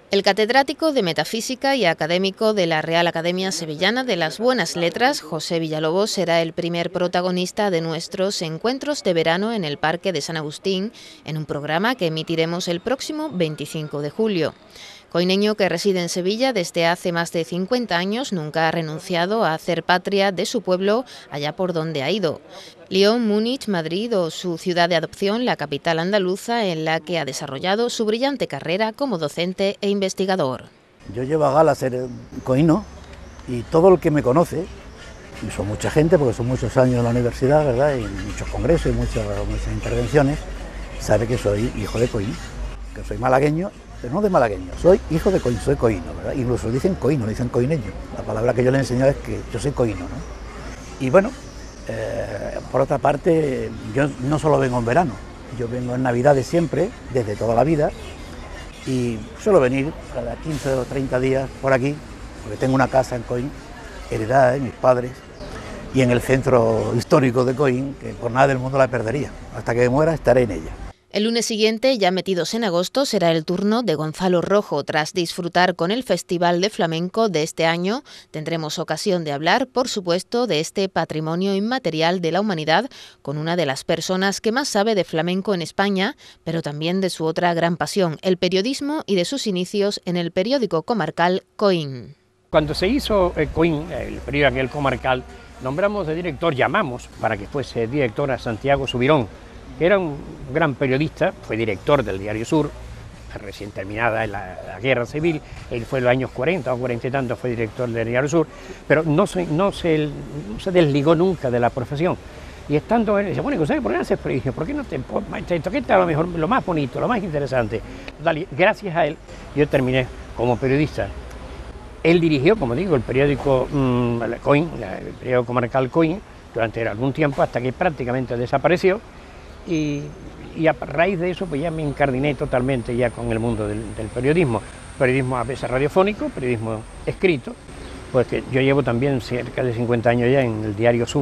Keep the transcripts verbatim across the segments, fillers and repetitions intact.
El catedrático de Metafísica y académico de la Real Academia Sevillana de las Buenas Letras, José Villalobos, será el primer protagonista de nuestros encuentros de verano en el Parque de San Agustín, en un programa que emitiremos el próximo veinticinco de julio. Coineño que reside en Sevilla desde hace más de cincuenta años, nunca ha renunciado a hacer patria de su pueblo allá por donde ha ido. Lyon, Múnich, Madrid o su ciudad de adopción, la capital andaluza, en la que ha desarrollado su brillante carrera como docente e investigador. Yo llevo a gala ser coíno y todo el que me conoce, y son mucha gente porque son muchos años en la universidad, ¿verdad? Y muchos congresos y muchas, muchas intervenciones, sabe que soy hijo de Coín, que soy malagueño, pero no de malagueño, soy hijo de Coín, soy coíno, ¿verdad? Incluso dicen coíno, dicen coineño. La palabra que yo le he enseñado es que yo soy coíno, ¿no? Y bueno, eh, por otra parte, yo no solo vengo en verano, yo vengo en Navidades siempre, desde toda la vida, y suelo venir cada quince o treinta días por aquí, porque tengo una casa en Coín, heredada de mis padres, y en el centro histórico de Coín, que por nada del mundo la perdería. Hasta que muera estaré en ella. El lunes siguiente, ya metidos en agosto, será el turno de Gonzalo Rojo. Tras disfrutar con el Festival de Flamenco de este año, tendremos ocasión de hablar, por supuesto, de este patrimonio inmaterial de la humanidad con una de las personas que más sabe de flamenco en España, pero también de su otra gran pasión, el periodismo, y de sus inicios en el periódico comarcal Coín. Cuando se hizo eh, Coín, el periódico aquel comarcal, nombramos de director, llamamos para que fuese director a Santiago Subirón, que era un gran periodista, fue director del Diario Sur, recién terminada la, la guerra civil, él fue en los años cuarenta o cuarenta y tantos, fue director del Diario Sur, pero no se, no se, no se desligó nunca de la profesión. Y estando él, dice, bueno, ¿sabes por qué no haces periodismo? ¿Por qué no te esto qué está lo mejor, lo más bonito, lo más interesante? Dale, gracias a él, yo terminé como periodista. Él dirigió, como digo, el periódico mmm, Coín, el periódico comarcal Coín, durante algún tiempo, hasta que prácticamente desapareció. Y, y a raíz de eso pues ya me encardiné totalmente ya con el mundo del, del periodismo, periodismo a veces radiofónico, periodismo escrito, pues que yo llevo también cerca de cincuenta años ya en el Diario Sur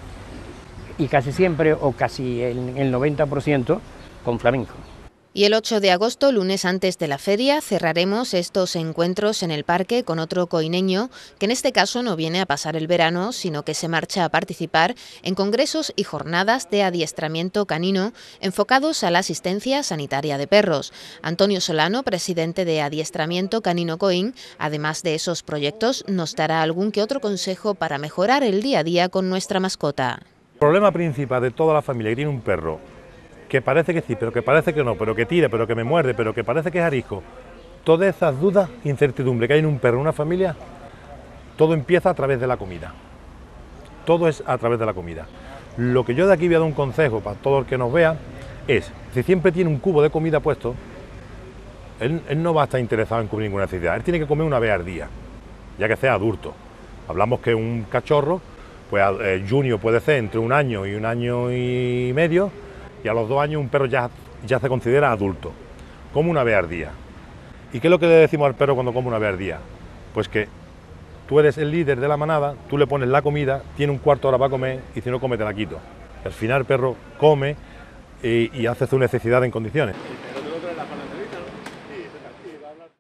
y casi siempre o casi el, el noventa por ciento con flamenco. Y el ocho de agosto, lunes antes de la feria, cerraremos estos encuentros en el parque con otro coineño que en este caso no viene a pasar el verano, sino que se marcha a participar en congresos y jornadas de adiestramiento canino enfocados a la asistencia sanitaria de perros. Antonio Solano, presidente de Adiestramiento Canino Coín, además de esos proyectos, nos dará algún que otro consejo para mejorar el día a día con nuestra mascota. El problema principal de toda la familia que tiene un perro, que parece que sí, pero que parece que no, pero que tira, pero que me muerde, pero que parece que es arisco, todas esas dudas, incertidumbre que hay en un perro, en una familia, todo empieza a través de la comida. Todo es a través de la comida. Lo que yo de aquí voy a dar un consejo para todo el que nos vea es, si siempre tiene un cubo de comida puesto, él, él no va a estar interesado en cubrir ninguna necesidad, él tiene que comer una vez al día, ya que sea adulto. Hablamos que un cachorro, pues eh, junior puede ser entre un año y un año y medio, y a los dos años un perro ya, ya se considera adulto, come una vez al día. ¿Y qué es lo que le decimos al perro cuando come una vez al día? Pues que tú eres el líder de la manada, tú le pones la comida, tiene un cuarto de hora para comer y si no come te la quito. Al final el perro come y, y hace su necesidad en condiciones.